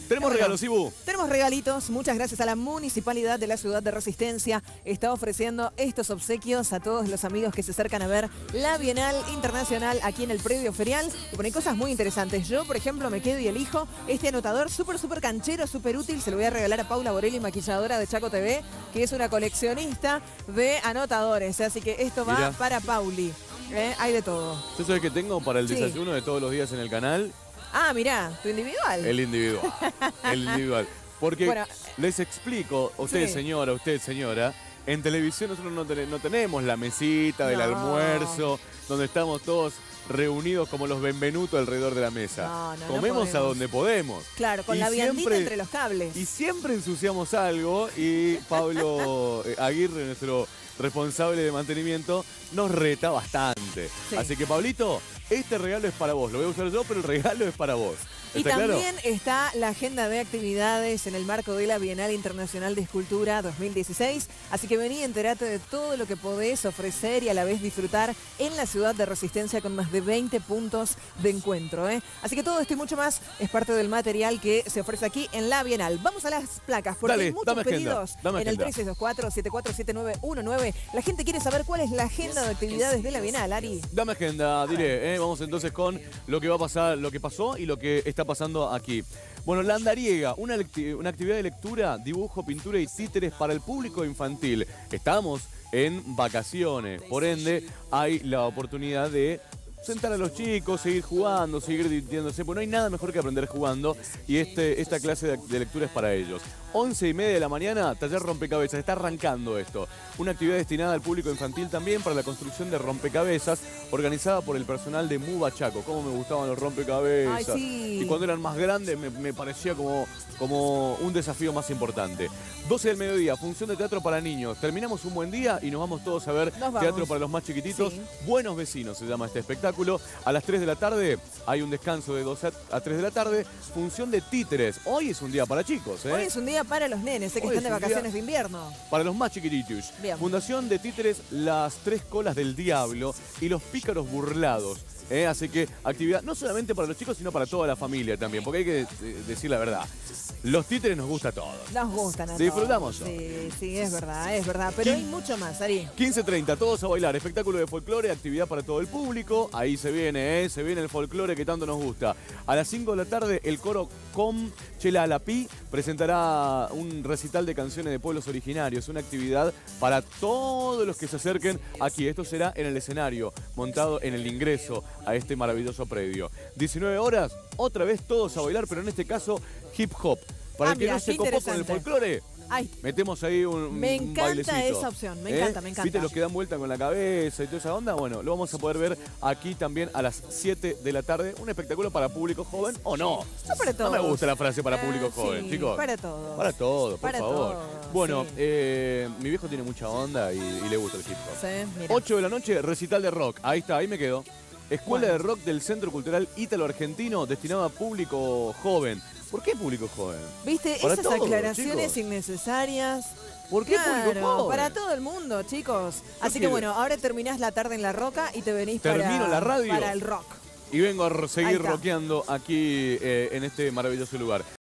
Tenemos regalos, Ibu. Tenemos regalitos. Muchas gracias a la Municipalidad de la Ciudad de Resistencia. Está ofreciendo estos obsequios a todos los amigos que se acercan a ver la Bienal Internacional aquí en el predio ferial. Y ponen cosas muy interesantes. Yo, por ejemplo, me quedo y elijo este anotador súper canchero, súper útil. Se lo voy a regalar a Paula Borelli, maquilladora de Chaco TV, que es una coleccionista de anotadores. Así que esto va para Pauli. Hay de todo. ¿Yo sabés que tengo para el desayuno de todos los días en el canal? Ah, mirá, tu individual. El individual. El individual. Porque les explico, usted señora, usted señora, en televisión nosotros no tenemos la mesita del almuerzo, donde estamos todos reunidos como los Benvenuto alrededor de la mesa. Comemos a donde podemos. Claro, con la viandita entre los cables. Y siempre ensuciamos algo y Pablo Aguirre, nuestro responsable de mantenimiento, nos reta bastante. Así que, Pablito, este regalo es para vos. Lo voy a usar yo, pero el regalo es para vos. Y también está la agenda de actividades en el marco de la Bienal Internacional de Escultura 2016. Así que vení y enterate de todo lo que podés ofrecer y a la vez disfrutar en la Ciudad de Resistencia con más de 20 puntos de encuentro. Así que todo esto y mucho más es parte del material que se ofrece aquí en la Bienal. Vamos a las placas, porque hay muchos pedidos en el 3624-747919. La gente quiere saber cuál es la agenda de actividades de la Bienal, Ari. Dame agenda, diré. Vamos entonces con lo que va a pasar, lo que pasó y lo que está pasando aquí. Bueno, La Andariega, una actividad de lectura, dibujo, pintura y títeres para el público infantil. Estamos en vacaciones, por ende hay la oportunidad de sentar a los chicos, seguir jugando, seguir divirtiéndose, porque no hay nada mejor que aprender jugando y esta clase de lectura es para ellos. 11:30 de la mañana, taller rompecabezas. Está arrancando esto. Una actividad destinada al público infantil también para la construcción de rompecabezas, organizada por el personal de Muba Chaco. Cómo me gustaban los rompecabezas. Ay, sí. Y cuando eran más grandes me parecía como un desafío más importante. 12 del mediodía, función de teatro para niños. Terminamos un buen día y nos vamos todos a ver teatro para los más chiquititos. Buenos Vecinos se llama este espectáculo. A las 3 de la tarde hay un descanso de 2 a 3 de la tarde. Función de títeres. Hoy es un día para chicos. Hoy es un día para los nenes, que están de vacaciones de invierno. Para los más chiquititos. Bien. Fundación de títeres Las Tres Colas del Diablo y Los Pícaros Burlados. Así que actividad no solamente para los chicos, sino para toda la familia también, porque hay que decir la verdad. Los títeres nos gusta a todos. Nos gustan a todos. Disfrutamos. Sí, es verdad. Pero hay mucho más, Ari. 15:30, todos a bailar. Espectáculo de folclore, actividad para todo el público. Ahí se viene el folclore que tanto nos gusta. A las 5 de la tarde, el coro Com Chela Alapí presentará un recital de canciones de pueblos originarios. Una actividad para todos los que se acerquen aquí. Esto será en el escenario, montado en el ingreso a este maravilloso predio. 19 horas, otra vez todos a bailar, pero en este caso hip hop. Para el que no se copó con el folclore, metemos ahí un encanta bailecito. Esa opción, me encanta. ¿Viste los que dan vuelta con la cabeza y toda esa onda? Bueno, lo vamos a poder ver aquí también a las 7 de la tarde. Un espectáculo para público joven o no. No para todos. No me gusta la frase para público joven, chicos. Para todos. Para todos, por favor. Todos, bueno, mi viejo tiene mucha onda y le gusta el hip hop. Sí, 8 de la noche, recital de rock. Ahí está, ahí me quedo. Escuela de rock del Centro Cultural Ítalo-Argentino destinado a público joven. ¿Por qué público joven? ¿Viste? Para esas todos, aclaraciones chicos. innecesarias. ¿Por qué público joven? Para todo el mundo, chicos. Así que bueno, ahora terminás la tarde en La Roca y te venís Termino la radio para el rock. Y vengo a seguir rockeando aquí en este maravilloso lugar.